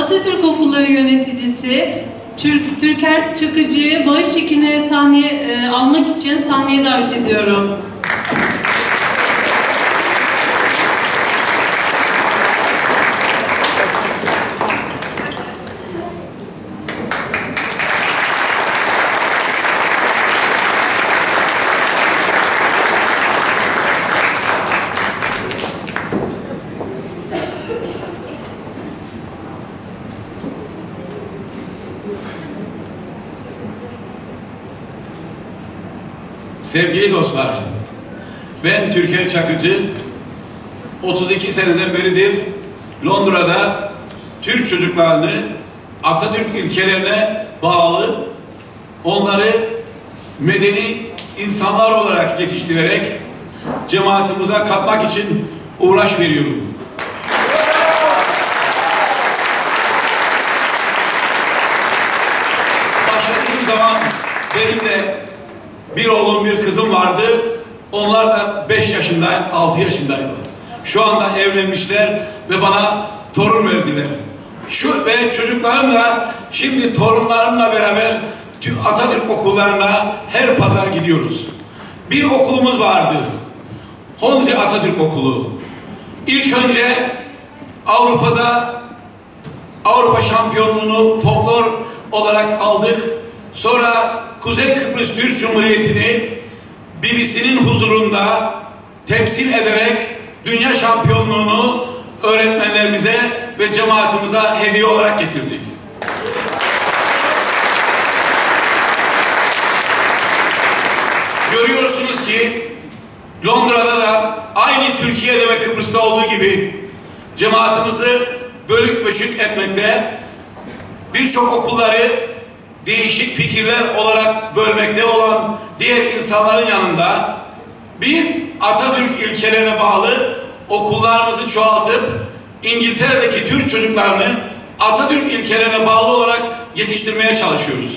Atatürk Okulları Yöneticisi Türker Çakıcı'yı bağış çekini sahneye almak için sahneye davet ediyorum. Sevgili dostlar, ben Türker Çakıcı, 32 seneden beridir Londra'da Türk çocuklarını Atatürk ilkelerine bağlı, onları medeni insanlar olarak yetiştirerek cemaatimize katmak için uğraş veriyorum. Başladığım zaman benim de bir oğlum, bir kızım vardı. Onlar da 5 yaşında, 6 yaşındaydı. Şu anda evlenmişler ve bana torun verdiler. Ve çocuklarım da şimdi torunlarımla beraber Atatürk okullarına her pazar gidiyoruz. Bir okulumuz vardı. Honzi Atatürk Okulu. İlk önce Avrupa şampiyonluğunu folklor olarak aldık. Sonra Kuzey Kıbrıs Türk Cumhuriyeti'ni BBC'nin huzurunda temsil ederek dünya şampiyonluğunu öğretmenlerimize ve cemaatimize hediye olarak getirdik. Görüyorsunuz ki Londra'da da aynı Türkiye'de ve Kıbrıs'ta olduğu gibi cemaatimizi bölük pöşük etmekte, birçok okulları değişik fikirler olarak bölmekte olan diğer insanların yanında biz Atatürk ilkelerine bağlı okullarımızı çoğaltıp İngiltere'deki Türk çocuklarını Atatürk ilkelerine bağlı olarak yetiştirmeye çalışıyoruz.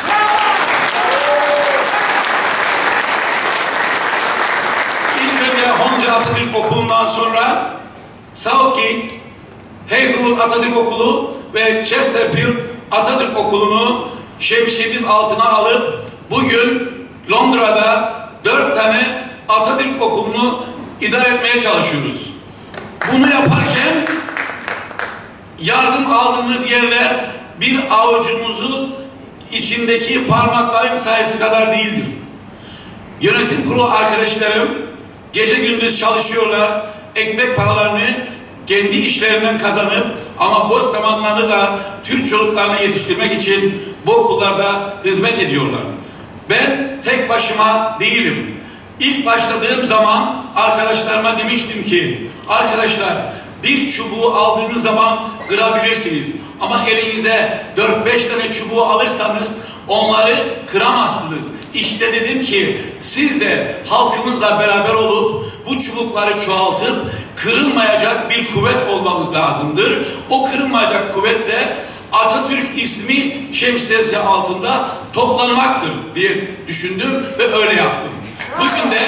İlk önce Honca Atatürk Okulu'ndan sonra Southgate, Hazelwood Atatürk Okulu ve Chesterfield Atatürk Okulu'nu şemsiyemiz altına alıp bugün Londra'da 4 tane Atatürk Okulu'nu idare etmeye çalışıyoruz. Bunu yaparken yardım aldığımız yerler bir avucumuzu içindeki parmakların sayısı kadar değildir. Yönetim kurulu arkadaşlarım gece gündüz çalışıyorlar, ekmek paralarını kendi işlerinden kazanıp ama boş zamanlarını da Türk çocuklarını yetiştirmek için bu okullarda hizmet ediyorlar. Ben tek başıma değilim. İlk başladığım zaman arkadaşlarıma demiştim ki, arkadaşlar bir çubuğu aldığınız zaman kırabilirsiniz. Ama elinize 4-5 tane çubuğu alırsanız onları kıramazsınız. İşte dedim ki siz de halkımızla beraber olup bu çubukları çoğaltıp kırılmayacak bir kuvvet olmamız lazımdır. O kırılmayacak kuvvet de Atatürk ismi şemsiyesi altında toplanmaktır diye düşündüm ve öyle yaptım. Bugün de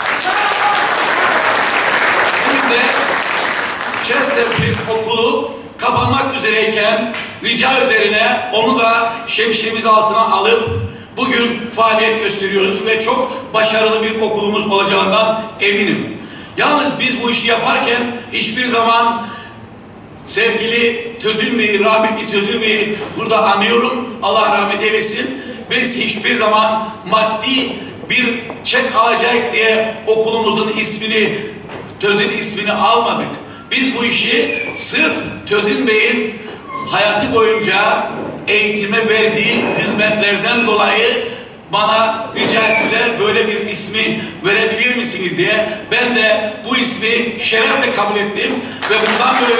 Chesterfield Okulu kapanmak üzereyken rica üzerine onu da şemsiyemiz altına alıp bugün faaliyet gösteriyoruz ve çok başarılı bir okulumuz olacağından eminim. Yalnız biz bu işi yaparken hiçbir zaman sevgili Tözün Bey'i, rahmetli Tözün Bey'i burada anıyorum. Allah rahmet eylesin. Biz hiçbir zaman maddi bir çek alacak diye okulumuzun ismini, Tözün ismini almadık. Biz bu işi sırf Tözün Bey'in hayatı boyunca eğitime verdiği hizmetlerden dolayı bana rica ettiler, böyle bir ismi verebilir misiniz diye. Ben de bu ismi şerefle kabul ettim ve bundan böyle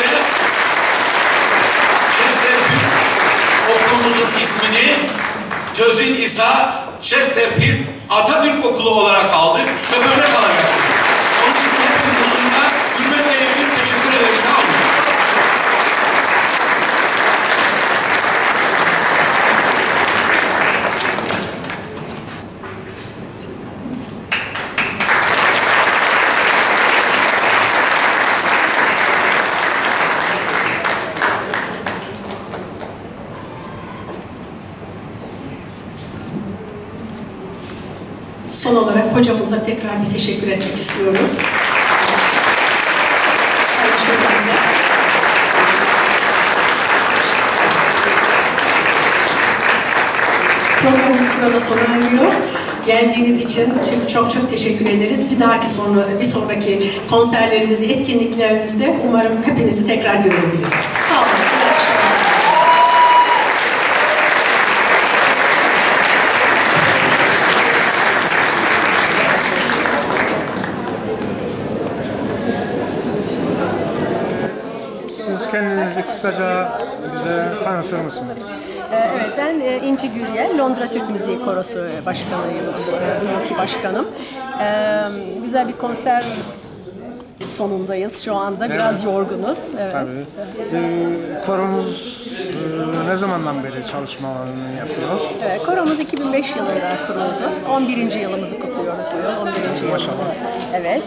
Chesterfield okulumuzun ismini Tözün İsa Chesterfield Atatürk Okulu olarak aldık ve böyle kalacak. Onun için hepiniz huzurunda hürmetle ilgili teşekkür ederim. Sağ olun. Son olarak hocamıza tekrar bir teşekkür etmek istiyoruz. Sayın Şefimize. Programımız burada sona eriyor. Geldiğiniz için çok teşekkür ederiz. Bir sonraki konserlerimizde, etkinliklerimizde umarım hepinizi tekrar görebiliriz. Sağ olun. İyi akşamlar. Siz kendinizi kısaca bize tanıtır mısınız? Evet, ben İnci Güryel, Londra Türk Müziği Korosu Başkanıyım, bu yılki başkanım. Güzel bir konser sonundayız şu anda, biraz yorgunuz. Evet. Tabii. Koronuz ne zamandan beri çalışmalarını yapıyor? Evet, koromuz 2005 yılında kuruldu. 11. yılımızı kutluyoruz bu yıl, 11. yıl. Maşallah. Evet.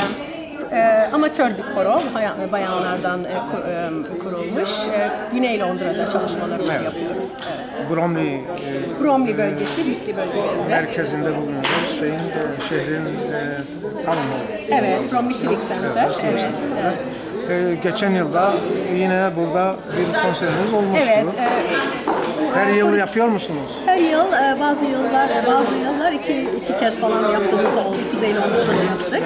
Amatör bir koro, bayanlardan kurulmuş. Güney Londra'da çalışmalarımızı yapıyoruz. Evet. Bromley bölgesi, Whitley bölgesinde. Merkezinde bulunuyoruz, şehrin tam Evet, Bromley Civic Center. Evet. Geçen yılda yine burada bir konseriniz olmuştu. Evet. Her yıl yapıyor musunuz? Her yıl, bazı yıllar iki kez falan yaptığımızda oldu. Kuzey Londra'da yaptık.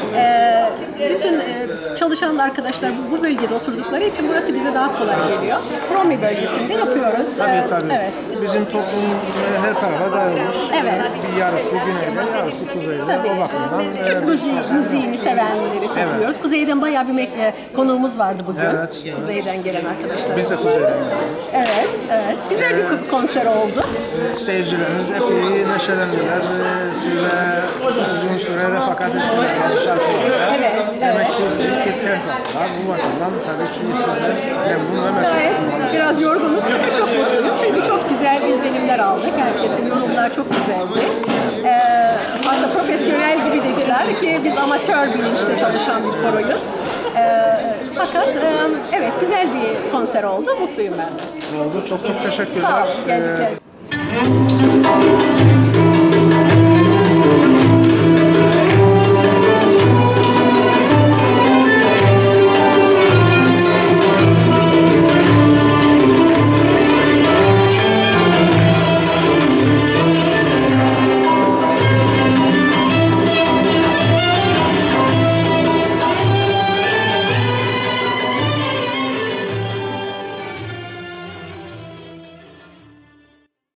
Bütün çalışan arkadaşlar bu bölgede oturdukları için burası bize daha kolay geliyor. Bromley bölgesinde yapıyoruz. Tabii. Evet. Bizim toplum her tarafa dağılmış. Evet. Bir yarısı güneyde, yarısı kuzeyde. Tabii. O bakımdan Türk müziğini sevenleri topluyoruz. Evet. Kuzeyden bayağı bir konuğumuz vardı bugün. Evet. Kuzeyden gelen arkadaşlar. biz de kuzeyden. Evet. Güzel bir konser oldu. Seyircilerimiz epey neşelendiler. Size uzun süre refakat ettiler şarkılarla. Evet. Demek ki büyük bir tempo var. Bu bakımdan tabii ki sizler memnun ve mesut. Evet, biraz yorgunuz ama çok mutluyuz. Çünkü çok güzel izlenimler aldık. Herkesin yorumlar çok güzeldi. Hatta profesyonel gibi dediler ki biz amatör bilinçte çalışan bir koroyuz. Fakat evet, güzel bir konser oldu. Mutluyum ben de. Oldu. Çok teşekkürler. Sağ ol. Geldikleri.